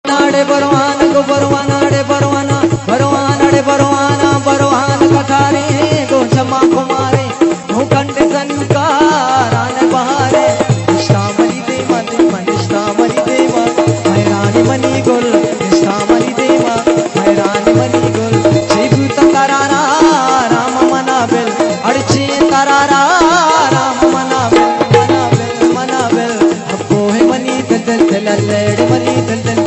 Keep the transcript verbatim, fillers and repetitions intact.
नाड़े बरवान को बरवाना डे बरवाना बरवाना डे बरवाना बरवान कठारे गो क्षमा कुमारे भूखंड संकार बहारे निष्ठा मरी देवा देवा निष्ठा मरी देवा हैरानी मनी गोल निष्ठा मरी देवा हैरानी मनी गोल जीवित करारा राम मना बेल अड़चे करारा राम मना बेल मना बेल मना बेल अब है मनी दल दल दल मनी दल दल